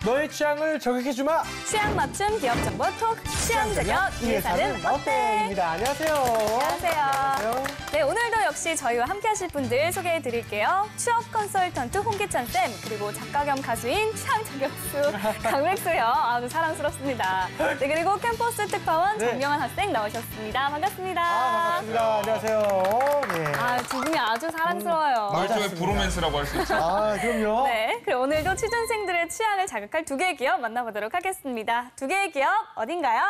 너의 취향을 저격해주마. 취향 맞춤 기업 정보 톡 취향 저격 이에 사는 어때? 입니다. 안녕하세요. 안녕하세요. 네, 오늘도 역시 저희와 함께하실 분들 소개해드릴게요. 취업 컨설턴트 홍기찬 쌤, 그리고 작가 겸 가수인 취향 저격수 강백수 형, 아주 사랑스럽습니다. 네, 그리고 캠퍼스 특파원 네. 정명환 학생 나오셨습니다. 반갑습니다. 반갑습니다. 안녕하세요. 네. 두 분이 아주 사랑스러워요. 말조의 브로맨스라고 할 수 있죠. 그럼요. 네, 그럼 오늘도 취준생들의 취향을 자극할 두 개의 기업 만나보도록 하겠습니다. 두 개의 기업 어딘가요?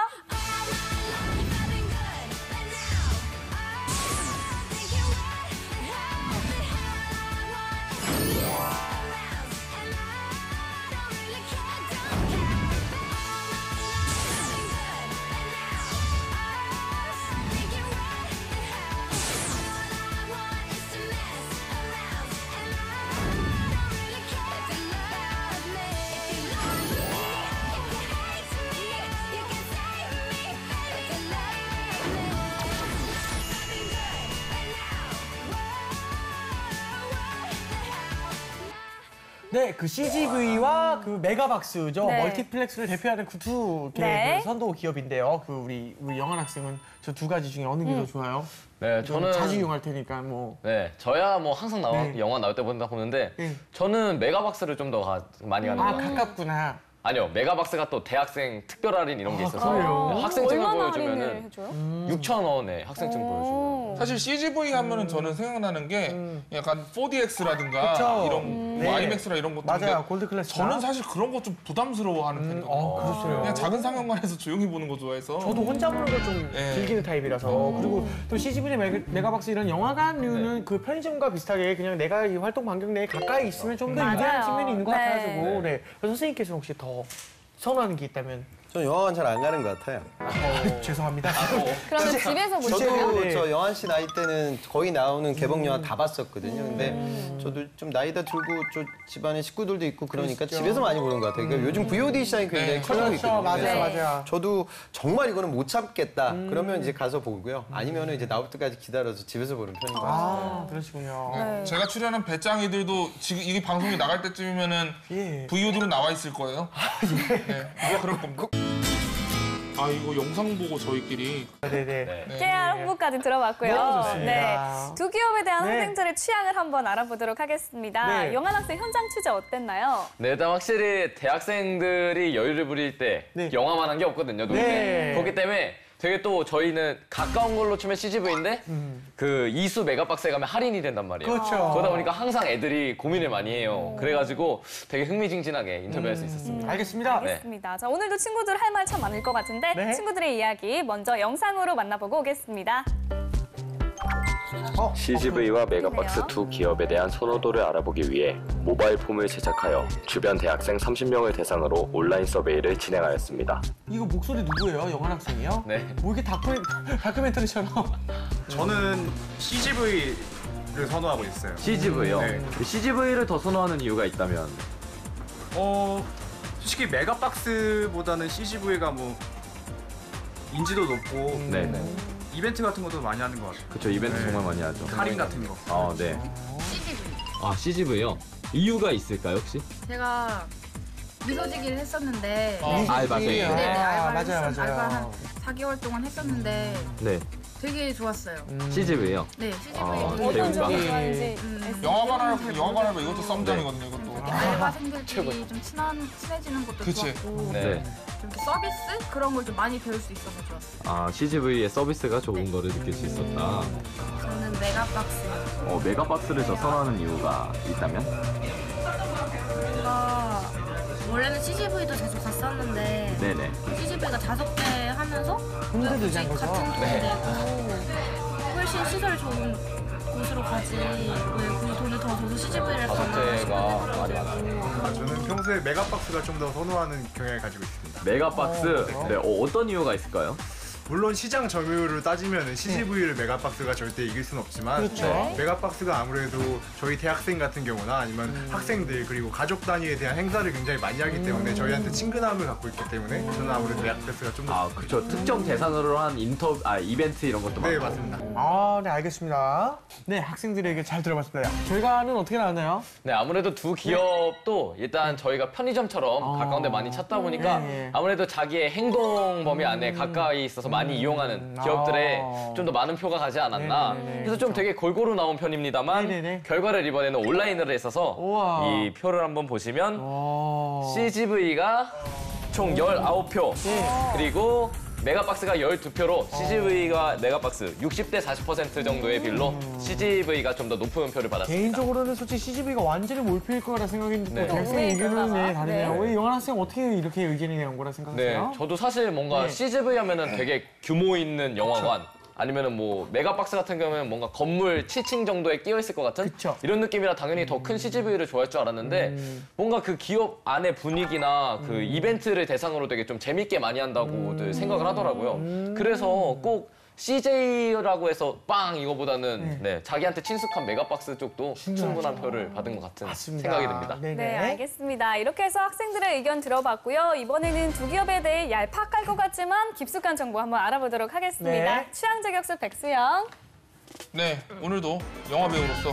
네, 그 CGV와 그 메가박스죠. 네. 멀티플렉스를 대표하는 그 두 개의 네. 그 선도 기업인데요. 그 우리 영환 학생은 저 두 가지 중에 어느 게 더 좋아요? 네, 저는 자주 이용할 테니까 뭐. 네, 저야 뭐 항상 네. 영화 나올 때마다 보는데 네. 저는 메가박스를 좀 더 많이 가는 것 같아요. 가깝구나. 아니요, 메가박스가 또 대학생 특별 할인 이런 게 있어서 그래요? 네, 학생증을 얼마나 할인을 보여주면은 해줘요? 6,000원에 학생증 보여주면 사실 CGV 하면은 저는 생각나는 게 약간 4DX라든가 그쵸. 이런 네. 뭐 아이맥스라 이런 것도 맞아요, 있는데 골드 클래스. 저는 사실 그런 거 좀 부담스러워하는 편이거든요. 그러세요. 그냥 작은 상영관에서 조용히 보는 거 좋아해서. 저도 혼자 보는 걸 좀 네. 즐기는 타입이라서. 그리고 또 CGV 메가박스 이런 영화관류는 그 편의점과 비슷하게 그냥 내가 이 활동 반경 내에 가까이 있으면 좀 더 맞아요. 유리한 측면이 있는 것 네. 같아가지고. 네. 그래서 선생님께서는 혹시 더 선호하는 게 있다면? 저는 영화관 잘 안 가는 것 같아요. 죄송합니다. 그러면 집에서 보시나요? 저도 네. 저 영환 씨 나이 때는 거의 나오는 개봉 영화 다 봤었거든요. 근데 저도 좀 나이다 들고 저 집안에 식구들도 있고 그러니까 그러시죠. 집에서 많이 보는 것 같아요. 그러니까 요즘 VOD 시장이 굉장히 커지고 그렇죠. 있거든요. 맞아요, 그래서 맞아요. 저도 정말 이거는 못 참겠다. 그러면 이제 가서 보고요. 아니면은 이제 나올 때까지 기다려서 집에서 보는 편인 것 같아요. 그러시군요. 네. 제가 출연한 배짱이들도 지금 이게 방송이 나갈 때쯤이면은 예. VOD로 나와 있을 거예요. 네, 아마 그럴 겁니다. 이거 영상 보고 저희끼리 네네. 깨알 홍보까지 들어봤고요. 너무 좋습니다. 두 기업에 대한 네. 학생들의 취향을 한번 알아보도록 하겠습니다. 네. 영환 학생 현장 취재 어땠나요? 네, 일단 확실히 대학생들이 여유를 부릴 때 네. 영화만 한 게 없거든요, 놀 때. 네. 그렇기 때문에 되게 또 저희는 가까운 걸로 치면 CGV인데 그 이수 메가박스에 가면 할인이 된단 말이에요. 그렇죠. 그러다 보니까 항상 애들이 고민을 많이 해요. 그래가지고 되게 흥미진진하게 인터뷰할 수 있었습니다. 알겠습니다. 알겠습니다. 자, 오늘도 친구들 할 말 참 많을 것 같은데 네. 친구들의 이야기 먼저 영상으로 만나보고 오겠습니다. CGV와 메가박스 그러네요. 두 기업에 대한 선호도를 알아보기 위해 모바일 폼을 제작하여 주변 대학생 30명을 대상으로 온라인 서베이를 진행하였습니다. 이거 목소리 누구예요? 영환 학생이요? 네. 뭐 이렇게 다큐멘터리처럼. 저는 CGV를 선호하고 있어요. CGV요? 네. CGV를 더 선호하는 이유가 있다면? 솔직히 메가박스보다는 CGV가 뭐 인지도 높고 네네. 이벤트 같은 것도 많이 하는 것 같아요. 그쵸, 이벤트 네. 정말 많이 하죠. 할인 같은 거. 아, 네. CGV요? 이유가 있을까요, 혹시? 제가 미소지기를 했었는데 알바생. 네네, 알바를 맞아요, 알바 한 맞아요. 4개월 동안 했었는데 네. 되게 좋았어요. CGV요? 네, CGV 네. 어떤 점이 배우가. 좋아하는지. 영화관 알바 이것도 썸장이거든요, 이것도. 알바생들끼리 좀 친해지는 것도 그치. 좋았고 네. 좀 이렇게 서비스 그런 걸 좀 많이 배울 수 있어서 좋았어요. CGV의 서비스가 좋은 네. 거를 느낄 수 있었다. 저는 메가박스. 메가박스를 더 선호하는 이유가 있다면? 원래는 CGV도 자주 갔었는데 네네. CGV가 5배 하면서 혼자되지 않은 굳이 거죠? 같은 돈 내고 훨씬 시설 좋은 곳으로 가지 왜 그 돈을 더 줘서 CGV를 가나 가격대가 싶은 많이 많아요. 저는 평소에 메가박스가 좀 더 선호하는 경향을 가지고 있습니다. 메가박스? 네. 어떤 이유가 있을까요? 물론 시장 점유율을 따지면 CGV를 메가박스가 절대 이길 수는 없지만 그렇죠. 네. 메가박스가 아무래도 저희 대학생 같은 경우나 아니면 학생들 그리고 가족 단위에 대한 행사를 굉장히 많이 하기 때문에 저희한테 친근함을 갖고 있기 때문에 저는 아무래도 메가박스가 좀 더 아, 그렇죠. 특정 대상으로 한 이벤트 이런 것도 많고. 네, 맞습니다. 아, 네, 알겠습니다. 네, 학생들의 의견 잘 들어봤습니다. 결과는 어떻게 나왔나요? 네, 아무래도 두 기업도 일단 저희가 편의점처럼 가까운 데 많이 찾다 보니까 네. 아무래도 자기의 행동 범위 안에 가까이 있어서 많이 이용하는 기업들에 좀 더 많은 표가 가지 않았나. 네네네. 그래서 좀 되게 골고루 나온 편입니다만 네네네. 결과를 이번에는 온라인으로 했어서 우와. 이 표를 한번 보시면 와. CGV가 총 19표 그리고 메가박스가 12표로 CGV가 메가박스 60대 40% 정도의 빌로 CGV가 좀 더 높은 표를 받았습니다. 개인적으로는 솔직히 CGV가 완전히 몰표일 거라 생각했는데 네. 또 대학생 의견은 의견가 봐. 다르네요. 네. 왜 영환 학생 어떻게 이렇게 의견이 나온 거라 네, 생각하세요? 저도 사실 뭔가 네. CGV 하면은 되게 규모 있는 영화관 아니면은 뭐 메가박스 같은 경우는 뭔가 건물 7층 정도에 끼어 있을 것 같은 그쵸. 이런 느낌이라 당연히 더 큰 CGV를 좋아할 줄 알았는데 뭔가 그 기업 안의 분위기나 그 이벤트를 대상으로 되게 좀 재밌게 많이 한다고들 생각을 하더라고요. 그래서 꼭 CJ라고 해서 빵 이거보다는 네, 자기한테 친숙한 메가박스 쪽도 충분한 표를 받은 것 같은 맞습니다. 생각이 듭니다. 네네. 네, 알겠습니다. 이렇게 해서 학생들의 의견 들어봤고요. 이번에는 두 기업에 대해 얄팍할 것 같지만 깊숙한 정보 한번 알아보도록 하겠습니다. 네. 취향 저격수 백수영. 네, 오늘도 영화 배우로서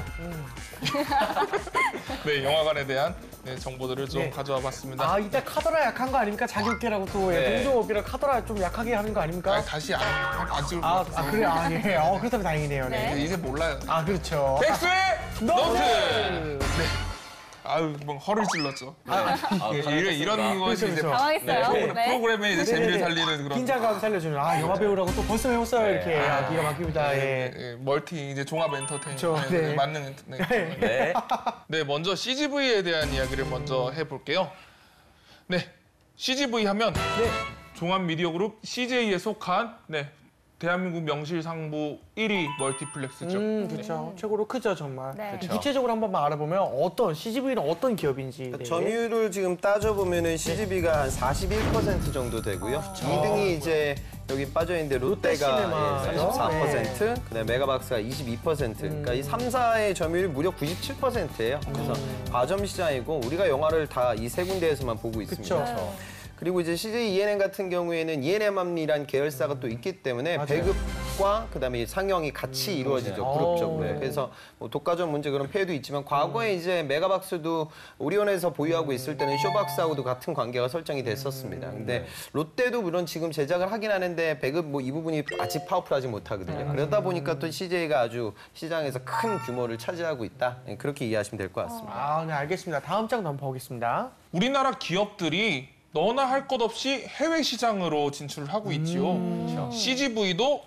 네, 영화관에 대한 네, 정보들을 좀 네. 가져와 봤습니다. 아, 이따 카더라 약한 거 아닙니까? 자기업계라고 또 네. 동종업이라 카더라 좀 약하게 하는 거 아닙니까? 아니, 다시 안 찍을 것 아, 같아서 그래요? 아, 예. 그렇다면 다행이네요. 네. 네. 이제 몰라요. 아, 그렇죠. 백수의 노트! 네. 아유, 뭐 허를 찔렀죠. 아, 이런 것이 이제 그렇죠. 당황했어요. 네, 네. 프로그램의 이제 재미를 살리는 그런 긴장감 살려주는. 아, 영화 배우라고 또 벌써 배웠어요. 이렇게. 아, 기가 막힙니다. 예. 예, 멀티 이제 종합 엔터테인먼트 그쵸, 네. 맞는 네. 네, 먼저 CGV에 대한 이야기를 먼저 해볼게요. 네, CGV 하면 종합 미디어 그룹 CJ에 속한 네, 대한민국 명실상부 1위 멀티플렉스죠. 그렇죠. 최고로 크죠, 정말. 네. 그쵸. 구체적으로 한번 알아보면 어떤 CGV는 어떤 기업인지. 네. 점유율을 지금 따져보면은 CGV가 한 41% 정도 되고요. 2등이 이제 여기 빠져있는데 롯데가 롯데시네마. 34%, 그다음에 메가박스가 22%. 그러니까 이 3, 4의 점유율이 무려 97%예요. 그래서 과점 시장이고 우리가 영화를 다 이 세 군데에서만 보고 있습니다. 그쵸. 그리고 이제 CJ ENM 같은 경우에는 ENM이란 계열사가 또 있기 때문에 맞아요. 배급과 그다음에 상영이 같이 이루어지죠, 그룹적으로. 네. 그래서 뭐 독과점 문제 그런 폐해도 있지만 과거에 이제 메가박스도 오리온에서 보유하고 있을 때는 쇼박스하고도 같은 관계가 설정이 됐었습니다. 근데 롯데도 물론 지금 제작을 하긴 하는데 배급 뭐 이 부분이 아직 파워풀하지 못하거든요. 그러다 보니까 또 CJ가 아주 시장에서 큰 규모를 차지하고 있다. 그렇게 이해하시면 될 것 같습니다. 아, 네, 알겠습니다. 다음 장 한번 보겠습니다. 우리나라 기업들이 너나 할 것 없이 해외 시장으로 진출을 하고 있지요. CGV도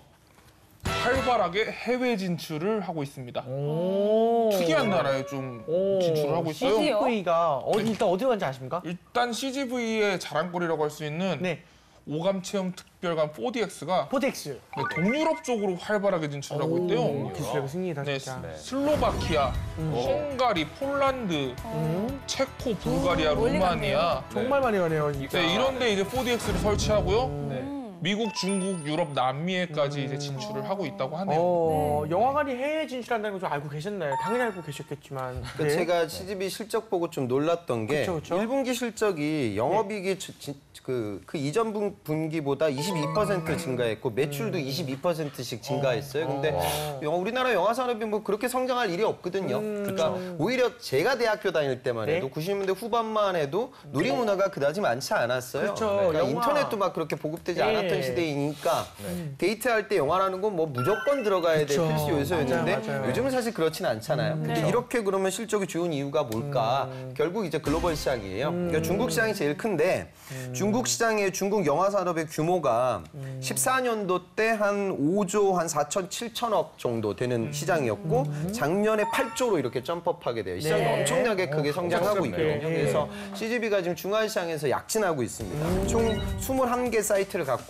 활발하게 해외 진출을 하고 있습니다. 특이한 나라에 좀 진출을 하고 있어요. CGV가 일단 어디로 간지 아십니까? 일단 CGV의 자랑거리라고 할 수 있는 네. 오감 체험 특별관 4DX가 포덱스. 동유럽 쪽으로 활발하게 진출하고 있대요. 기술의 승리다, 네, 진짜. 슬로바키아, 헝가리, 폴란드, 체코, 불가리아, 멀리 루마니아 정말 많이 가네요, 진짜. 네, 이런데 이제 4DX를 설치하고요. 미국, 중국, 유럽, 남미에까지 이제 진출을 하고 있다고 하네요. 영화관이 해외 진출한다는 거 좀 알고 계셨나요? 당연히 알고 계셨겠지만. 그러니까 제가 CGV 실적 보고 좀 놀랐던 게 그쵸, 그쵸. 1분기 실적이 영업이익이 그 이전 분기보다 22% 증가했고 매출도 22%씩 증가했어요. 근데 우리나라 영화 산업이 뭐 그렇게 성장할 일이 없거든요. 그러니까 오히려 제가 대학교 다닐 때만 네. 해도 90년대 후반만 해도 놀이 문화가 그다지 많지 않았어요. 그렇죠. 그러니까 영화. 인터넷도 막 그렇게 보급되지 네. 않았던 시대이니까 데이트할 때 영화라는 건 뭐 무조건 들어가야 될 그쵸. 필수 요소였는데 맞아요. 요즘은 사실 그렇진 않잖아요. 근데 이렇게 그러면 실적이 좋은 이유가 뭘까? 결국 이제 글로벌 시장이에요. 그러니까 중국 시장이 제일 큰데 중국 시장의 중국 영화 산업의 규모가 14년도 때 한 5조 한 4천 7천억 정도 되는 시장이었고 작년에 8조로 이렇게 점프업하게 돼요. 시장이 네. 엄청나게 크게 성장하고 엄청났네요. 있거든요. 그래서 CGV가 지금 중화 시장에서 약진하고 있습니다. 총 21개 사이트를 갖고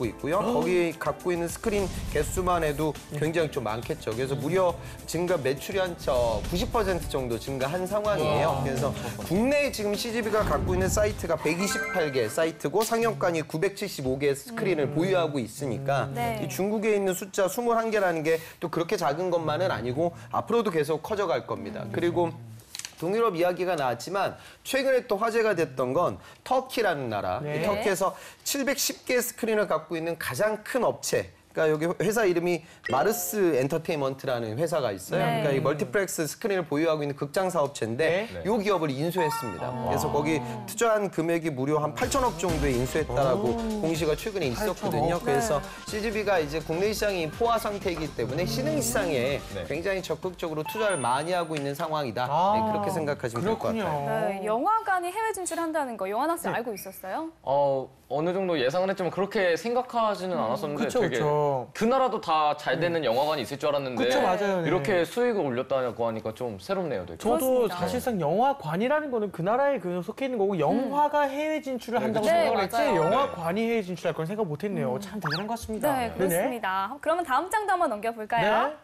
있고요. 거기 갖고 있는 스크린 개수만 해도 굉장히 좀 많겠죠. 그래서 무려 증가 매출이 한 90% 정도 증가한 상황이에요. 그래서 국내에 지금 CGV가 갖고 있는 사이트가 128개 사이트고 상영관이 975개의 스크린을 보유하고 있으니까 네. 이 중국에 있는 숫자 21개라는 게 또 그렇게 작은 것만은 아니고 앞으로도 계속 커져갈 겁니다. 그리고 동유럽 이야기가 나왔지만 최근에 또 화제가 됐던 건 터키라는 나라. 네. 이 터키에서 710개 스크린을 갖고 있는 가장 큰 업체. 그러니까 여기 회사 이름이 마르스 엔터테인먼트라는 회사가 있어요. 네. 그러니까 이 멀티플렉스 스크린을 보유하고 있는 극장 사업체인데 네. 이 기업을 인수했습니다. 그래서 거기 투자한 금액이 무려 한 8천억 정도에 인수했다라고 공시가 최근에 있었거든요. 8천억? 그래서 CGV가 이제 국내 시장이 포화 상태이기 때문에 신흥 시장에 네. 굉장히 적극적으로 투자를 많이 하고 있는 상황이다. 네, 그렇게 생각하시면 될 것 그렇군요. 같아요. 네, 영화관이 해외 진출한다는 거 영환 학생 알고 있었어요? 어느 정도 예상은 했지만 그렇게 생각하지는 않았었는데 그쵸, 되게 그쵸. 그 나라도 다 잘 되는 영화관이 있을 줄 알았는데 그쵸, 맞아요. 네. 이렇게 수익을 올렸다고 하니까 좀 새롭네요. 되게. 저도 그렇습니다. 사실상 영화관이라는 거는 그 나라에 속해 있는 거고 영화가 해외 진출을 한다고 네, 생각을 했지 맞아요. 영화관이 해외 진출할 건 생각 못했네요. 참 대단한 것 같습니다. 네, 그렇습니다. 그러면 다음 장도 한번 넘겨볼까요? 네.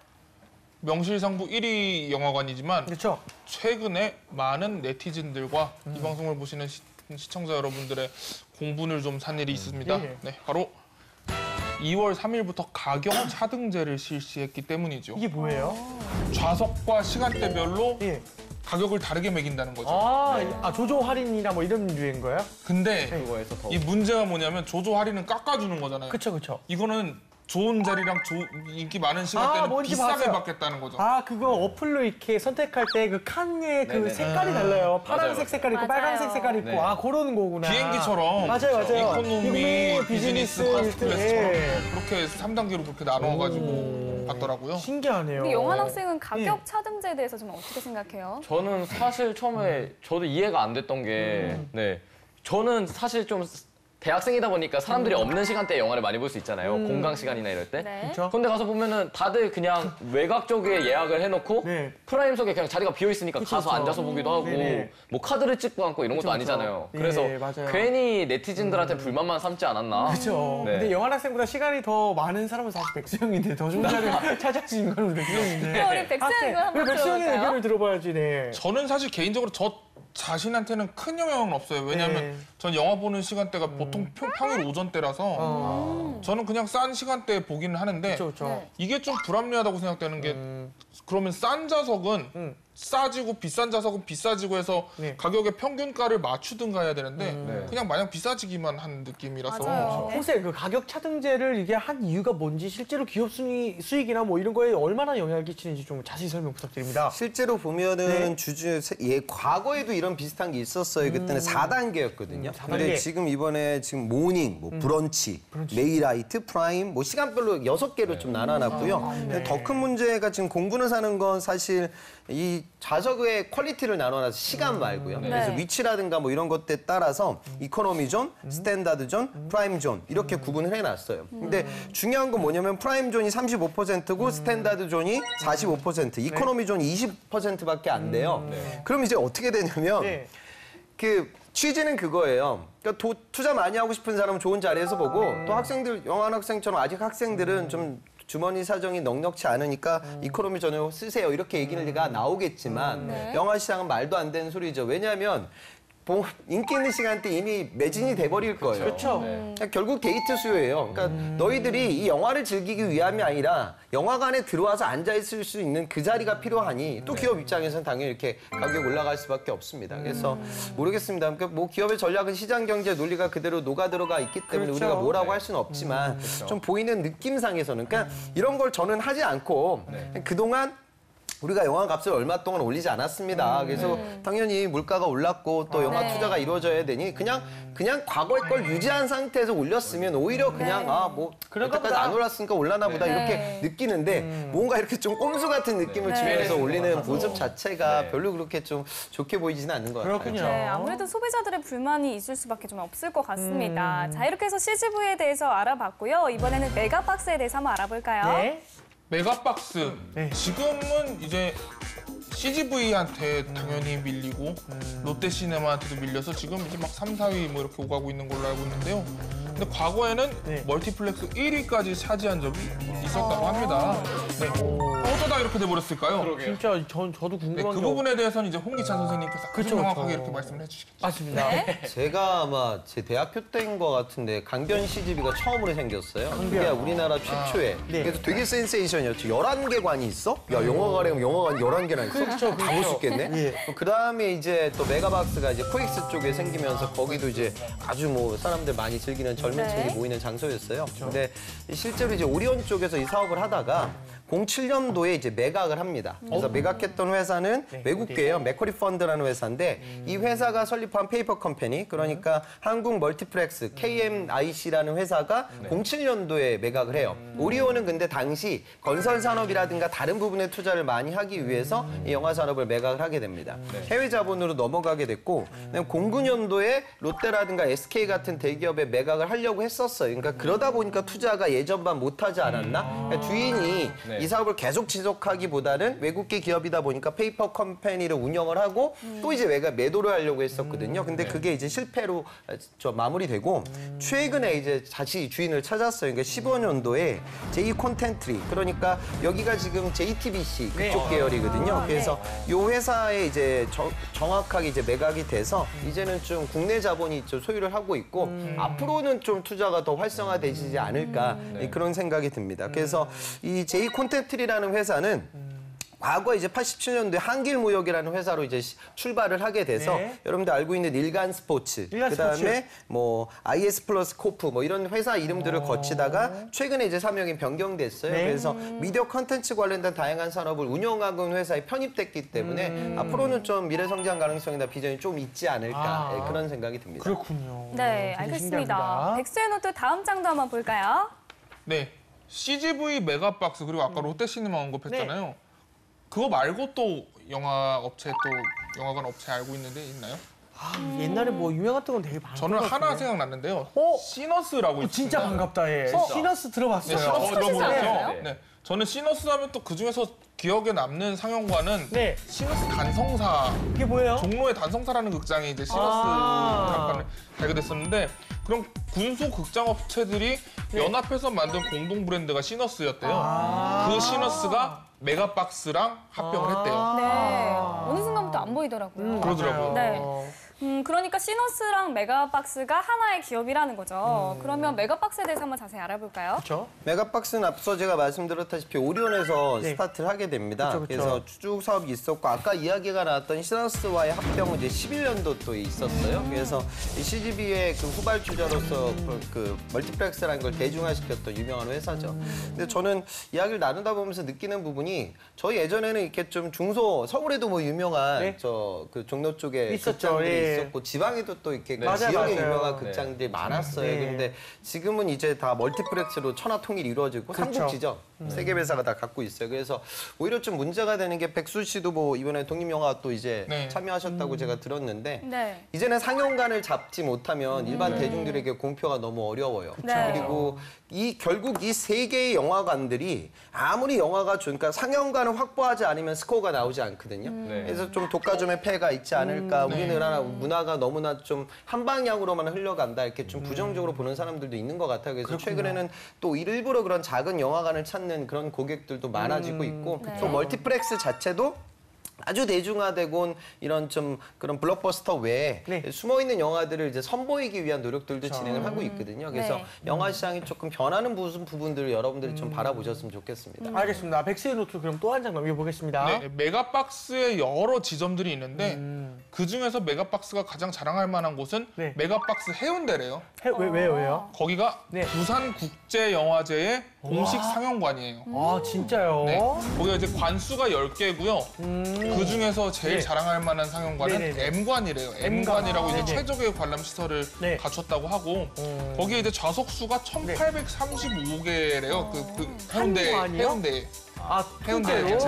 명실상부 1위 영화관이지만 그렇죠. 최근에 많은 네티즌들과 이 방송을 보시는 시청자 여러분들의 공분을 좀 산 일이 있습니다. 예. 네, 바로 2월 3일부터 가격 차등제를 실시했기 때문이죠. 이게 뭐예요? 좌석과 시간대별로 예. 가격을 다르게 매긴다는 거죠. 조조 할인이나 뭐 이런 류인 거예요? 근데 그거에서 더 이 문제가 뭐냐면 조조 할인은 깎아주는 거잖아요. 그쵸, 그쵸. 이거는 좋은 자리랑 인기 많은 시간대는 뭔지 비싸게 봤어요. 받겠다는 거죠. 그거 어플로 이렇게 선택할 때 그 칸의 그 네네네. 색깔이 달라요. 파란색 맞아요. 색깔 있고 맞아요. 빨간색 색깔 있고. 네. 그런 거구나. 비행기처럼 맞아요. 이코노미, 비즈니스, 퍼스트 클래스처럼 예. 그렇게 3단계로 그렇게 나눠가지고 받더라고요. 신기하네요. 우리 영환 학생은 가격 예. 차등제에 대해서 좀 어떻게 생각해요? 저는 사실 처음에 저도 이해가 안 됐던 게 네. 저는 사실 좀 대학생이다 보니까 사람들이 없는 시간대에 영화를 많이 볼 수 있잖아요. 공강 시간이나 이럴 때. 네. 그렇죠? 근데 가서 보면은 다들 그냥 외곽 쪽에 예약을 해놓고 네. 프라임석에 그냥 자리가 비어 있으니까 그쵸, 가서 그쵸. 앉아서 보기도 하고 네네. 뭐 카드를 찍고 앉고 이런 것도 그쵸, 아니잖아요. 그쵸. 그래서 예, 맞아요. 괜히 네티즌들한테 불만만 삼지 않았나. 그렇죠. 네. 근데 영환 학생보다 시간이 더 많은 사람은 사실 백수형인데 더 좋은 자리를 찾아주신 건 백수형인데. 우리 백수형을 한번 백수형의 들어볼까요? 의견을 들어봐야지. 네. 저는 사실 개인적으로 저 자신한테는 큰 영향은 없어요. 왜냐하면 네. 전 영화 보는 시간대가 보통 평일 오전대라서 저는 그냥 싼 시간대에 보기는 하는데 그렇죠. 네. 이게 좀 불합리하다고 생각되는 게 그러면 싼 좌석은 싸지고 비싼 좌석은 비싸지고 해서 네. 가격의 평균가를 맞추든가 해야 되는데 네. 그냥 마냥 비싸지기만 한 느낌이라서 맞아요. 혹시 그 가격 차등제를 이게 한 이유가 뭔지 실제로 기업 수익이나 뭐 이런 거에 얼마나 영향을 끼치는지 좀 자세히 설명 부탁드립니다. 실제로 보면은 네. 과거에도 이런 비슷한 게 있었어요. 그때는 4단계였거든요. 4단계. 근데 지금 이번에 모닝, 뭐 브런치, 메이라이트, 프라임, 뭐 시간별로 6개로 좀 나눠놨고요. 더 큰 문제가 지금 공부는 사는 건 사실 이 좌석의 퀄리티를 나눠놔서 시간 말고요. 그래서 네. 위치라든가 뭐 이런 것들에 따라서 이코노미 존, 스탠다드 존, 프라임 존 이렇게 구분을 해놨어요. 근데 중요한 건 뭐냐면 프라임 존이 35%고 스탠다드 존이 45%, 이코노미 존이 20%밖에 안 돼요. 그럼 이제 어떻게 되냐면 네. 그 취지는 그거예요. 그러니까 투자 많이 하고 싶은 사람은 좋은 자리에서 보고 또 학생들, 영환 학생처럼 아직 학생들은 좀 주머니 사정이 넉넉치 않으니까 이코노미 전을 쓰세요. 이렇게 얘기가 나오겠지만 영화 시장은 말도 안 되는 소리죠. 왜냐하면 인기 있는 시간대 이미 매진이 돼버릴 거예요. 그렇죠. 그러니까 결국 데이트 수요예요. 그러니까 너희들이 이 영화를 즐기기 위함이 아니라 영화관에 들어와서 앉아있을 수 있는 그 자리가 필요하니 또 기업 입장에서는 당연히 이렇게 가격이 올라갈 수밖에 없습니다. 그래서 모르겠습니다. 그러니까 뭐 기업의 전략은 시장 경제 논리가 그대로 녹아 들어가 있기 때문에 그렇죠. 우리가 뭐라고 할 수는 없지만 좀 보이는 느낌상에서는 그러니까 이런 걸 저는 하지 않고 그동안 우리가 영화 값을 얼마 동안 올리지 않았습니다. 그래서 당연히 물가가 올랐고 또 영화 네. 투자가 이루어져야 되니 그냥 과거의 걸 유지한 상태에서 올렸으면 오히려 그냥 뭐 그런가 여태까지 보다. 안 올랐으니까 올라나 보다 네. 이렇게 느끼는데 뭔가 이렇게 좀 꼼수 같은 느낌을 네. 주면서 네. 올리는 모습 자체가 별로 그렇게 좀 좋게 보이지는 않는 것 같아요. 그렇군요. 네, 아무래도 소비자들의 불만이 있을 수밖에 좀 없을 것 같습니다. 자, 이렇게 해서 CGV에 대해서 알아봤고요. 이번에는 메가박스에 대해서 한번 알아볼까요? 네. 메가박스 네. 지금은 이제 CGV한테 당연히 밀리고 롯데시네마한테도 밀려서 지금 이제 막 3, 4위 뭐 이렇게 오가고 있는 걸로 알고 있는데요. 근데 과거에는 네. 멀티플렉스 1위까지 차지한 적이 있었다고 합니다. 네. 어쩌다 이렇게 돼버렸을까요? 진짜 저도 궁금한 네, 그 게 부분에 대해서는 이제 홍기찬 선생님께서 아주 그쵸, 명확하게 그쵸. 이렇게 말씀을 해주시겠죠. 맞습니다. 제가 아마 제 대학교 때인 것 같은데 강변 CGV가 처음으로 생겼어요. 그게 우리나라 최초에. 네. 그래서 되게 센세이션이었죠. 11개 관이 있어? 야, 영화관에 영화관 11개나 있어? 그렇죠, 다 볼 수 있겠네? 그 다음에 이제 또 메가박스가 이제 코엑스 쪽에 생기면서 거기도 이제 아주 뭐 사람들 많이 즐기는 젊은 층이 모이는 장소였어요. 근데 실제로 이제 오리온 쪽에서 이 사업을 하다가 07년도에 이제 매각을 합니다. 그래서 매각했던 회사는 외국계예요. 맥쿼리 펀드라는 회사인데 이 회사가 설립한 페이퍼 컴퍼니, 그러니까 한국 멀티플렉스 KMIC라는 회사가 07년도에 매각을 해요. 오리온은 근데 당시 건설 산업이라든가 다른 부분에 투자를 많이 하기 위해서 이 영화 산업을 매각을 하게 됩니다. 해외 자본으로 넘어가게 됐고 09년도에 롯데라든가 SK 같은 대기업에 매각을 하려고 했었어요. 그러니까 그러다 보니까 투자가 예전만 못하지 않았나? 그러니까 주인이 이 사업을 계속 지속하기보다는 외국계 기업이다 보니까 페이퍼 컴퍼니를 운영을 하고 또 이제 매도를 하려고 했었거든요. 근데 그게 이제 실패로 마무리되고 최근에 이제 다시 주인을 찾았어요. 그러니까 15년도에 제이 콘텐트리, 그러니까 여기가 지금 JTBC 그쪽 계열이거든요. 그래서 이 회사에 이제 정확하게 이제 매각이 돼서 이제는 좀 국내 자본이 좀 소유를 하고 있고 앞으로는 좀 투자가 더 활성화되지 않을까 그런 생각이 듭니다. 그래서 이 제이 콘텐트리라는 회사는 과거 이제 87년도에 한길무역이라는 회사로 이제 출발을 하게 돼서 여러분들 알고 있는 일간 스포츠, 그다음에 뭐 IS 플러스 코프 뭐 이런 회사 이름들을 거치다가 최근에 이제 사명이 변경됐어요. 그래서 미디어 컨텐츠 관련된 다양한 산업을 운영하는 회사에 편입됐기 때문에 앞으로는 좀 미래 성장 가능성이나 비전이 좀 있지 않을까 그런 생각이 듭니다. 그렇군요. 네, 되게 알겠습니다. 신기합니다. 백수의 노트 다음 장도 한번 볼까요? 네. CGV 메가박스 그리고 아까 롯데시네마 언급했잖아요. 그거 말고 또 영화 업체 또 영화관 업체 알고 있는데 있나요? 옛날에 뭐 유명했던 건 되게 많았던 저는 것 하나 같은데. 생각났는데요. 시너스라고 있습니다. 진짜 반갑다, 예. 시너스 들어봤어요. 네, 시너스 들어보셨죠? 않았어요? 네. 저는 시너스 하면 또 그중에서 기억에 남는 상영관은 네. 시너스 단성사, 이게 뭐예요? 종로의 단성사라는 극장이 이제 시너스 잠깐 발견됐었는데 그런 군소 극장 업체들이 연합해서 만든 공동 브랜드가 시너스였대요. 그 시너스가 메가박스랑 합병을 했대요. 네. 어느 순간부터 안 보이더라고요. 그러더라고요. 네. 그러니까 시너스랑 메가박스가 하나의 기업이라는 거죠. 그러면 메가박스에 대해서 한번 자세히 알아볼까요? 그렇죠. 메가박스는 앞서 제가 말씀드렸다시피 오리온에서 네. 스타트를 하게 됩니다. 그쵸, 그쵸. 그래서 쭉 사업이 있었고 아까 이야기가 나왔던 시너스와의 합병은 이제 11년도에 있었어요. 그래서 이 CGV의 그 후발주자로서 그 멀티플렉스라는 걸 대중화시켰던 유명한 회사죠. 근데 저는 이야기를 나누다 보면서 느끼는 부분이 저희 예전에는 이렇게 좀 중소 서울에도 뭐 유명한 저 그 종로 쪽에 있었죠. 극장들이 예. 있었고 지방에도 또 이렇게 맞아요, 지역에 맞아요. 유명한 극장들이 많았어요. 네. 근데 지금은 이제 다 멀티플렉스로 천하통일이 이루어지고 그렇죠. 삼국지죠. 세계 회사가 다 갖고 있어요. 그래서 오히려 좀 문제가 되는 게 백수 씨도 뭐 이번에 독립영화 또 이제 네. 참여하셨다고 제가 들었는데 네. 이제는 상영관을 잡지 못하면 일반 대중들에게 공표가 너무 어려워요. 네. 그리고 결국 이 세 개의 영화관들이 아무리 영화가 좋으니까 상영관을 확보하지 않으면 스코어가 나오지 않거든요. 그래서 좀 독과점의 폐해가 있지 않을까. 우리나라 문화가 너무나 좀 한 방향으로만 흘러간다. 이렇게 좀 부정적으로 보는 사람들도 있는 것 같아요. 그래서 최근에는 또 일부러 그런 작은 영화관을 찾는 그런 고객들도 많아지고 있고 또 멀티플렉스 자체도 아주 대중화되고 온 이런 좀 그런 블록버스터 외에 숨어있는 영화들을 이제 선보이기 위한 노력들도 진행을 하고 있거든요. 그래서 영화 시장이 조금 변하는 부분들을 여러분들이 좀 바라보셨으면 좋겠습니다. 알겠습니다. 백스의 노트 그럼 또 한 장 넘겨보겠습니다. 네, 메가박스의 여러 지점들이 있는데 그 중에서 메가박스가 가장 자랑할 만한 곳은 메가박스 해운대래요. 왜요? 거기가 부산국제영화제의 공식 상영관이에요. 아, 진짜요? 네. 거기가 이제 관수가 10개고요. 그 중에서 제일 자랑할 만한 상영관은 네네네. M관이래요. M관이라고 이제 네네. 최적의 관람 시설을 갖췄다고 하고 거기에 이제 좌석수가 1,835개래요. 그 해운대에. 해운대 자체.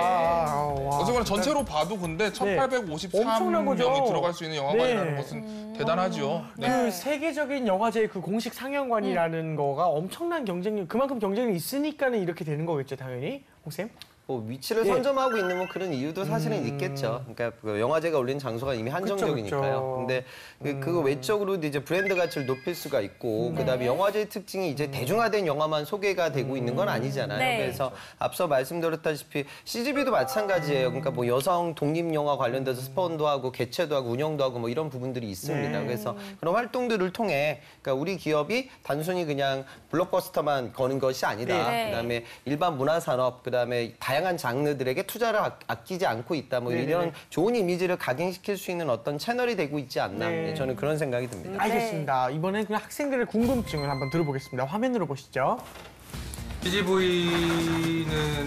어쨌거나 전체로 봐도 근데 1,853명이 들어갈 수 있는 영화관이라는 것은 대단하죠. 그 세계적인 영화제의 그 공식 상영관이라는 거가 엄청난 경쟁력, 그만큼 경쟁력이 있으니까는 이렇게 되는 거겠죠, 당연히. 홍쌤? 뭐 위치를 선점하고 있는 뭐 그런 이유도 사실은 있겠죠. 그러니까 그 영화제가 올린 장소가 이미 한정적이니까요. 근데 그 외적으로도 이제 브랜드 가치를 높일 수가 있고 그다음에 영화제의 특징이 이제 대중화된 영화만 소개가 되고 있는 건 아니잖아요. 네. 그래서 앞서 말씀드렸다시피 CGV도 마찬가지예요. 그러니까 뭐 여성 독립 영화 관련돼서 스폰도 하고 개최도 하고 운영도 하고 뭐 이런 부분들이 있습니다. 그래서 그런 활동들을 통해 그러니까 우리 기업이 단순히 그냥 블록버스터만 거는 것이 아니다. 네. 그다음에 일반 문화 산업, 그다음에 다양한 장르들에게 투자를 아끼지 않고 있다. 뭐 이런 좋은 이미지를 각인시킬 수 있는 어떤 채널이 되고 있지 않나. 네, 저는 그런 생각이 듭니다. 알겠습니다. 이번엔 그 학생들의 궁금증을 한번 들어보겠습니다. 화면으로 보시죠. CGV는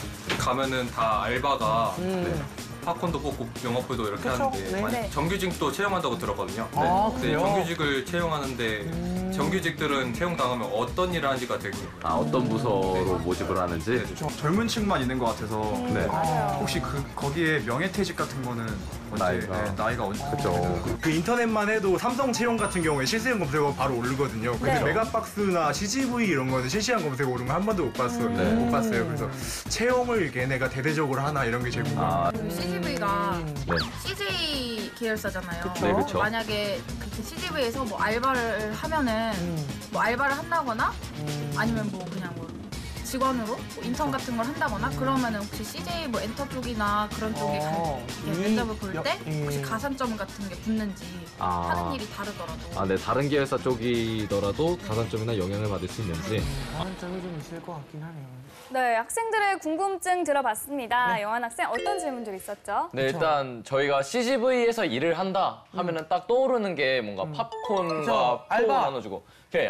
가면은 다 알바가 팝콘도 뽑고 영어표도 이렇게 그쵸? 하는데 네. 정규직도 채용한다고 들었거든요. 아, 근데 그래요? 정규직을 채용하는데 정규직들은 채용당하면 어떤 일을 하는지가 되게 어떤 부서로 모집을 하는지. 젊은 층만 있는 것 같아서 네. 혹시 거기에 명예퇴직 같은 거는 언제, 나이가 언제? 그쵸. 그 인터넷만 해도 삼성 채용 같은 경우에 실시간 검색어 바로 오르거든요. 근데 네. 메가박스나 CGV 이런 거는 실시간 검색어 오른 거 한 번도 못 봤어요. 못 봤어요. 그래서 채용을 얘네가 대대적으로 하나 이런 게 제일 궁금해요. CGV가 네. CJ 계열사잖아요. 네, 그쵸. 만약에 그렇게 CGV에서 뭐 알바를 하면은 뭐 알바를 한다거나 아니면 뭐 그냥 뭐 직원으로 뭐 인턴 같은 걸 한다거나 그러면은 혹시 CJ 뭐 엔터 쪽이나 그런 쪽에 면접을 볼 때 혹시 가산점 같은 게 붙는지 하는 일이 다르더라도. 네, 다른 계열사 쪽이더라도 가산점이나 영향을 받을 수 있는지. 가산점이 좀 있을 것 같긴 하네요. 네, 학생들의 궁금증 들어봤습니다. 영환 학생 어떤 질문들 있었죠? 네, 일단 저희가 CGV에서 일을 한다 하면은 딱 떠오르는 게 뭔가 팝콘과 그쵸, 표 알바. 나눠주고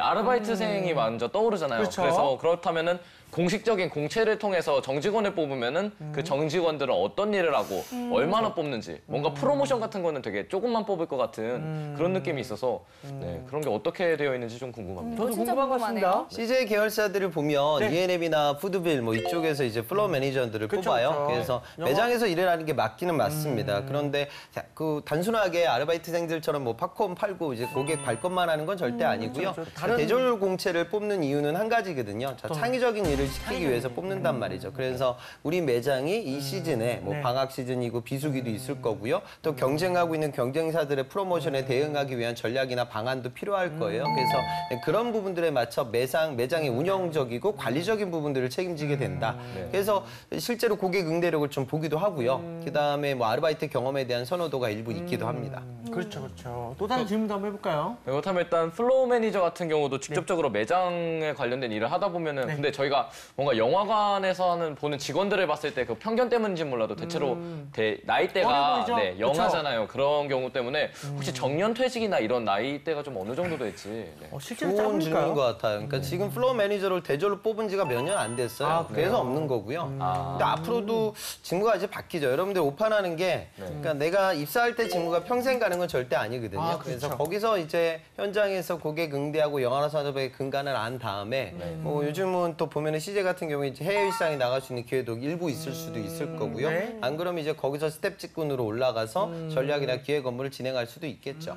아르바이트생이 먼저 떠오르잖아요. 그쵸. 그래서 그렇다면은 공식적인 공채를 통해서 정직원을 뽑으면은 그 정직원들은 어떤 일을 하고 얼마나 뽑는지 뭔가 프로모션 같은 거는 되게 조금만 뽑을 것 같은 그런 느낌이 있어서 네, 그런 게 어떻게 되어 있는지 좀 궁금합니다. 저도 진짜 궁금한 것 같습니다. 궁금하네요. CJ 계열사들을 보면 네. E&M이나 푸드빌 뭐 이쪽에서 이제 플로어 매니저들을 그쵸, 뽑아요. 그쵸. 그래서 영화- 매장에서 일을 하는 게 맞기는 맞습니다. 그런데 그 단순하게 아르바이트생들처럼 뭐 팝콘 팔고 이제 고객 발 것만 하는 건 절대 아니고요. 그쵸. 다른- 대졸 공채를 뽑는 이유는 한 가지거든요. 창의적인 일을 시키기 위해서 뽑는단 말이죠. 그래서 우리 매장이 이 시즌에 뭐 네. 방학 시즌이고 비수기도 있을 거고요. 또 경쟁하고 있는 경쟁사들의 프로모션에 대응하기 위한 전략이나 방안도 필요할 거예요. 그래서 그런 부분들에 맞춰 매장의 운영적이고 관리적인 부분들을 책임지게 된다. 그래서 실제로 고객 응대력을 좀 보기도 하고요. 그다음에 뭐 아르바이트 경험에 대한 선호도가 일부 있기도 합니다. 그렇죠, 그렇죠. 또 다른 질문도 한번 해볼까요? 그렇다면 일단 플로우 매니저 같은 경우도 직접적으로 매장에 관련된 일을 하다 보면은 근데 저희가 뭔가 영화관에서 보는 직원들을 봤을 때 그 편견 때문인지 몰라도 대체로 어려 나이대가 보이죠? 네, 영하잖아요. 그런 경우 때문에 혹시 정년 퇴직이나 이런 나이대가 좀 어느 정도 될지. 네. 실제로 좋은 질문인 짧을까요? 것 같아요. 그러니까 지금 플로어 매니저를 대졸로 뽑은 지가 몇 년 안 됐어요. 그래서 없는 거고요. 근데 앞으로도 직무가 이제 바뀌죠. 여러분들 오판하는 게 그러니까 내가 입사할 때 직무가 평생 가는 건 절대 아니거든요. 그래서 그렇죠. 거기서 이제 현장에서 고객 응대하고 영화나 산업의 근간을 안 다음에 뭐 요즘은 또 보면은 CJ 같은 경우에 이제 해외 시장에 나갈 수 있는 기회도 일부 있을 수도 있을 거고요. 네. 안 그러면 이제 거기서 스텝 직군으로 올라가서 전략이나 기획 업무를 진행할 수도 있겠죠.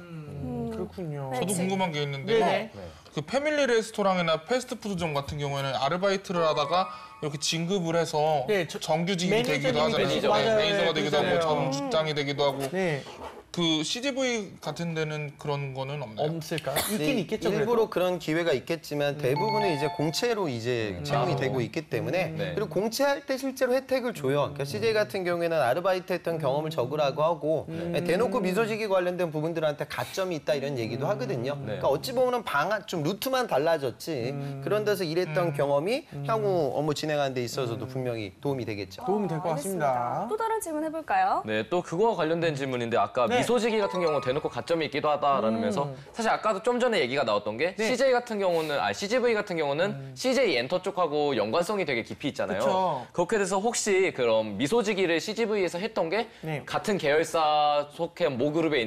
그렇군요. 네, 저도 궁금한 게 있는데요. 네. 그 패밀리 레스토랑이나 패스트푸드점 같은 경우에는 아르바이트를 하다가 이렇게 진급을 해서 네, 정규직이 매니저님이 되기도 하잖아요. 되시죠. 맞아요. 매니저가 네, 되기도 하고 그렇잖아요. 전직장이 되기도 하고 네, 그 CGV 같은 데는 그런 거는 없나요? 없을까요? 있긴 네, 있겠죠. 일부러 그런 기회가 있겠지만 대부분은 이제 공채로 이제 채용이 되고 있기 때문에 그리고 공채할 때 실제로 혜택을 줘요. 그러니까 CJ 같은 경우에는 아르바이트 했던 경험을 적으라고 하고 대놓고 미소직이 관련된 부분들한테 가점이 있다 이런 얘기도 하거든요. 그러니까 어찌 보면 방안 좀 루트만 달라졌지 그런 데서 일했던 경험이 향후 업무 진행하는 데 있어서도 분명히 도움이 되겠죠. 도움이 될 것 같습니다. 또 다른 질문 해볼까요? 네, 또 그거와 관련된 질문인데 아까 미소직이 같은 경우 대놓고 가점이 있기도 하다라는 면서 사실 아까도 좀 전에 얘기가 나왔던 게 CJ 같은 경우는 CGV 같은 경우는 CJ 엔터 쪽하고 연관성이 되게 깊이 있잖아요. 그쵸. 그렇게 돼서 혹시 그럼 미소직이를 CGV에서 했던 게 같은 계열사 속해 모그룹에 있는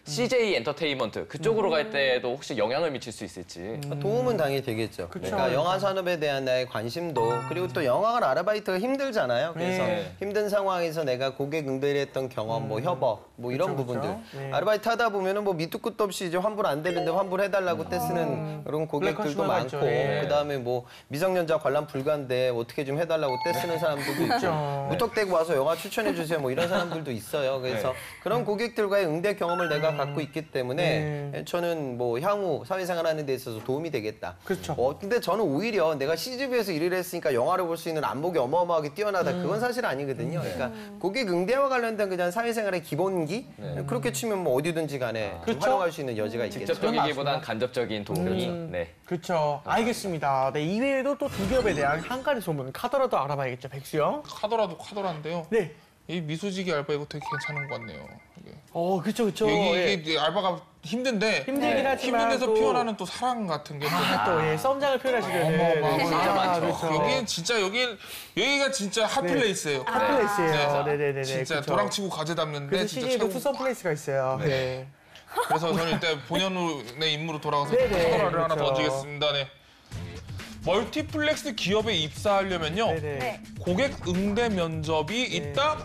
CJ 엔터테인먼트 그쪽으로 갈 때도 혹시 영향을 미칠 수 있을지. 도움은 당연히 되겠죠. 그러니까 영화 산업에 대한 나의 관심도 그리고 또 영화관 아르바이트가 힘들잖아요. 그래서 힘든 상황에서 내가 고객 응대를 했던 경험, 뭐 협업, 뭐 이런 부분들. 아르바이트 하다 보면은 뭐 밑도 끝도 없이 이제 환불 안 되는데 환불해달라고 떼쓰는 그런 고객들도 많고, 그다음에 뭐 미성년자 관람 불가인데 어떻게 좀 해달라고 떼쓰는 사람들도 있고, 무턱대고 와서 영화 추천해 주세요 뭐 이런 사람들도 있어요. 그래서 그런 고객들과의 응대 경험을 내가 갖고 있기 때문에 저는 뭐 향후 사회생활하는 데 있어서 도움이 되겠다. 그렇죠. 근데 저는 오히려 내가 CGV에서 일을 했으니까 영화를 볼 수 있는 안목이 어마어마하게 뛰어나다. 그건 사실 아니거든요. 그러니까 고객 응대와 관련된 그냥 사회생활의 기본기 그렇게 치면 뭐 어디든지 간에 좀 활용할 수 있는 여지가 있겠죠. 직접적이기보단 간접적인 도움이. 네. 그렇죠. 알겠습니다. 네, 이외에도 또 두 기업에 대한 한 가지 소문 카더라도 알아봐야겠죠, 백수영. 카더라인데요. 네. 이 미수지기 알바 이거 되게 괜찮은 것 같네요. 이게. 그렇죠, 그렇죠. 이게 알바가 힘든데 힘들긴 하지만 힘든 데서 또- 피어나는 또 사랑 같은 게 또 썸장을 표현하시려는 진짜 많죠. 그렇죠. 여기는 진짜 여기가 진짜 핫플레이스예요. 핫플레이스예요. 네네네. 진짜 그렇죠. 도랑치고 가재 담는데 그래서 진짜 CJ도 최고. 투썸 플레이스가 있어요. 네. 그래서 저는 일단 본연의 임무로 돌아가서 네네, 카더라를 하나 그렇죠. 던지겠습니다. 네. 멀티플렉스 기업에 입사하려면요. 네네. 네. 고객 응대 면접이 있다.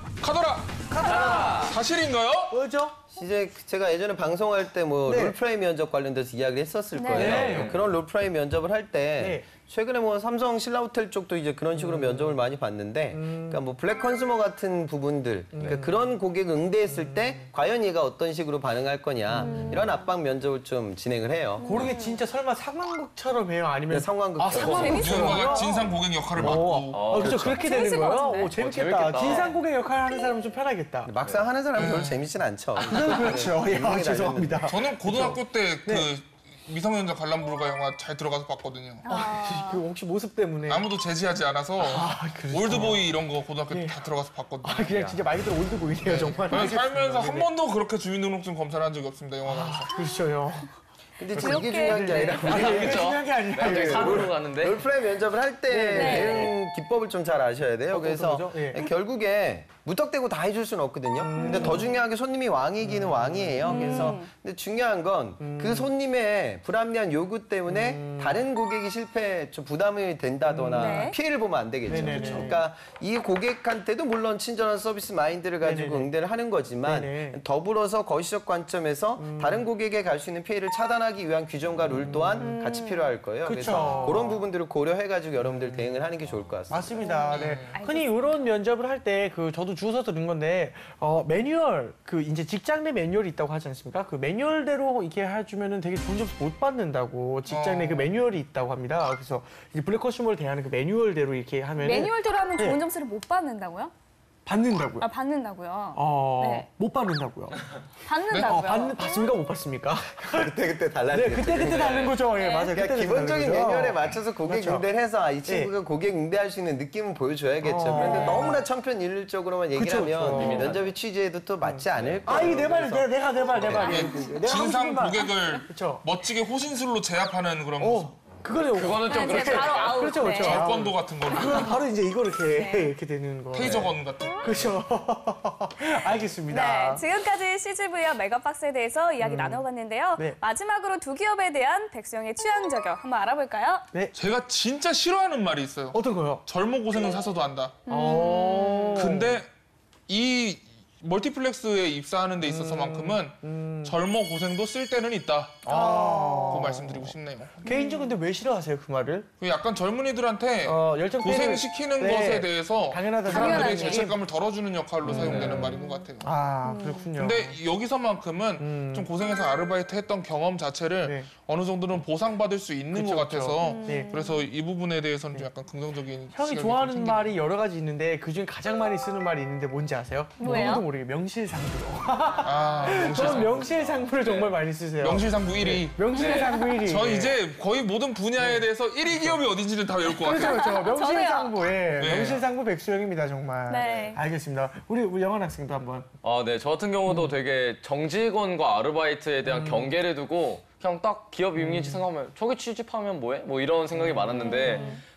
카더라. 사실인가요? 뭐죠? 이제 제가 예전에 방송할 때 뭐 네. 롤플레이 면접 관련돼서 이야기를 했었을 네. 거예요. 네. 그런 롤플레이 면접을 할 때 네. 최근에 뭐 삼성 신라호텔 쪽도 이제 그런 식으로 면접을 많이 봤는데, 그러니까 뭐 블랙 컨슈머 같은 부분들, 그러니까 그런 고객 응대했을 때 과연 얘가 어떤 식으로 반응할 거냐 이런 압박 면접을 좀 진행을 해요. 그게 진짜 설마 상황극처럼 해요? 아니면 네, 상황극처럼. 상황극처럼. 누군가가 진상 고객 역할을 맡고. 그렇죠. 그렇게 되는 재밌을 것 거예요? 같은데? 재밌겠다. 재밌겠다. 진상 고객 역할 하는 사람은 좀 편하겠다. 막상 하는 사람은 별로 재밌진 않죠. 그렇죠. 예, 분명히 죄송합니다. 저는 고등학교 때 그 미성년자 관람 불가 영화 잘 들어가서 봤거든요. 그 혹시 모습 때문에 아무도 제지하지 않아서 그렇죠. 올드보이 이런 거 고등학교 때 다 들어가서 봤거든요. 그냥 진짜 말 그대로 올드보이네요, 정말. 저는 살면서 한 네네. 번도 그렇게 주민등록증 검사를 한 적이 없습니다, 영화관에서. 그렇죠. 근데 지금 이게 중요한 게 아니라 이게 중요한 게 아니라. 갑자기 산으로 가는데. 롤플레이 면접을 할 때 대응 기법을 좀 잘 아셔야 돼요. 그래서 거죠? 예. 결국에 무턱대고 다 해줄 수는 없거든요. 근데 더 중요한 게 손님이 왕이기는 왕이에요. 그래서 근데 중요한 건 그 손님의 불합리한 요구 때문에 다른 고객이 좀 부담이 된다거나 네. 피해를 보면 안 되겠죠. 네네네. 그렇죠? 그러니까 이 고객한테도 물론 친절한 서비스 마인드를 가지고 네네네. 응대를 하는 거지만 네네. 더불어서 거시적 관점에서 다른 고객에 갈 수 있는 피해를 차단하기 위한 규정과 룰 또한 같이 필요할 거예요. 그쵸. 그래서 그런 부분들을 고려해가지고 여러분들 대응을 하는 게 좋을 것 같습니다. 맞습니다. 네. 흔히 이런 면접을 할 때 저도 주워서 들은 건데 매뉴얼 이제 직장 내 매뉴얼이 있다고 하지 않습니까? 그 매뉴얼대로 이렇게 해주면은 되게 좋은 점수 못 받는다고 직장 내 그 매뉴얼이 있다고 합니다. 그래서 이제 블랙 컨슈머를 대하는 그 매뉴얼대로 이렇게 하면 매뉴얼대로 하면 좋은 네. 점수를 못 받는다고요? 받는다고요. 받는다고요. 네. 못 받는다고요. 받는다고요. 받습니까? 못 받습니까? 그때 네, 달라지겠죠. 그때 다른 거죠. 예, 맞아요. 그러니까 그때 기본적인 다른 거죠. 매뉴얼에 맞춰서 고객 그렇죠. 응대를 해서 이 친구가 고객 응대할 수 있는 느낌은 보여줘야겠죠. 그런데 너무나 천편일률적으로만 얘기를 그쵸, 하면 그쵸. 면접의 취지에도 또 맞지 않을 거예요. 이게 내 말이 그래서 내 말이. 내가 진상 하고 싶은 말. 고객을 그쵸. 멋지게 호신술로 제압하는 그런 모습. 그거는 좀 이제 바로 아웃. 그렇죠, 그렇죠. 네. 절권도 같은 걸로. 그건 바로 이제 이거 이렇게 되는 거. 테이저건 같은. 그렇죠. 알겠습니다. 네, 지금까지 CGV와 메가박스에 대해서 이야기 나눠봤는데요. 네. 마지막으로 두 기업에 대한 백수영의 취향 저격 한번 알아볼까요? 제가 진짜 싫어하는 말이 있어요. 어떤 거요? 젊은 고생은 사서도 한다. 어. 근데 이 멀티플렉스에 입사하는 데 있어서만큼은 젊어 고생도 쓸 때는 있다. 고 말씀드리고 싶네요. 개인적으로 근데 왜 싫어하세요 그 말을? 그 약간 젊은이들한테 열정 고생시키는 네. 것에 대해서 당연하다 사람들의 당연하지. 죄책감을 덜어주는 역할로 사용되는 말인 것 같아요. 그렇군요. 근데 여기서만큼은 좀 고생해서 아르바이트 했던 경험 자체를 네. 어느 정도는 보상받을 수 있는 그쵸, 것 같아서 네. 그래서 이 부분에 대해서는 좀 약간 긍정적인 형이 시각이 좋아하는 좀 말이 여러 가지 있는데 그중에 가장 많이 쓰는 말이 있는데 뭔지 아세요? 뭐예요? 아무도 모르게 명실상부로. 생깁니다. 저는 명실상부를 정말 많이 쓰세요. 명실상부 1위. 명실상부 1위. 저 이제 거의 모든 분야에 대해서 1위 기업이 어딘지는 다 외울 것 같아요. 그렇죠. 명실상부. 예. 네. 명실상부 백수영입니다, 정말. 네. 알겠습니다. 우리 영환 학생도 한번. 네. 저 같은 경우도 되게 정직원과 아르바이트에 대한 경계를 두고 그냥 딱 기업 이미지 생각하면 저기 취직하면 뭐해? 뭐 이런 생각이 많았는데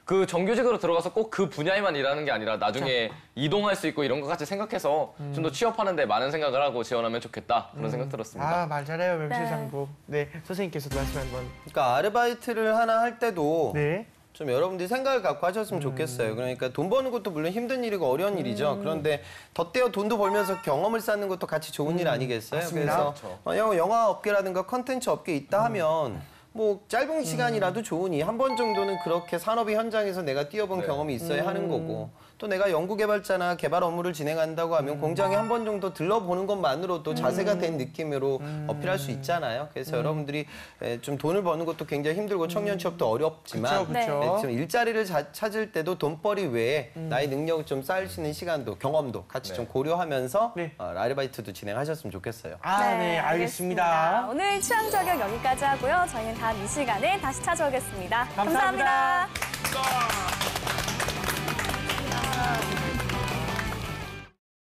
그 정규직으로 들어가서 꼭 그 분야에만 일하는 게 아니라 나중에 이동할 수 있고 이런 것까지 생각해서 좀 더 취업하는데 많은 생각을 하고 지원하면 좋겠다 그런 생각 들었습니다. 아, 말 잘해요, 멤실장부. 네, 선생님께서도 말씀 한번. 그러니까 아르바이트를 하나 할 때도 네. 좀 여러분들이 생각을 갖고 하셨으면 좋겠어요. 그러니까 돈 버는 것도 물론 힘든 일이고 어려운 일이죠. 그런데 덧대어 돈도 벌면서 경험을 쌓는 것도 같이 좋은 일 아니겠어요? 맞습니다. 그래서 만약 영화 업계라든가 컨텐츠 업계에 있다 하면 뭐 짧은 시간이라도 좋으니 한 번 정도는 그렇게 산업의 현장에서 내가 뛰어본 경험이 있어야 하는 거고 또 내가 연구개발자나 개발 업무를 진행한다고 하면 공장에 한 번 정도 들러보는 것만으로도 자세가 된 느낌으로 어필할 수 있잖아요. 그래서 여러분들이 좀 돈을 버는 것도 굉장히 힘들고 청년 취업도 어렵지만 그쵸. 지금 일자리를 찾을 때도 돈벌이 외에 나의 능력을 좀 쌓을 수 있는 시간도 경험도 같이 좀 고려하면서 네. 아르바이트도 진행하셨으면 좋겠어요. 아, 네, 알겠습니다. 오늘 취향 저격 여기까지 하고요. 저희는 다음 이 시간에 다시 찾아오겠습니다. 감사합니다. 감사합니다.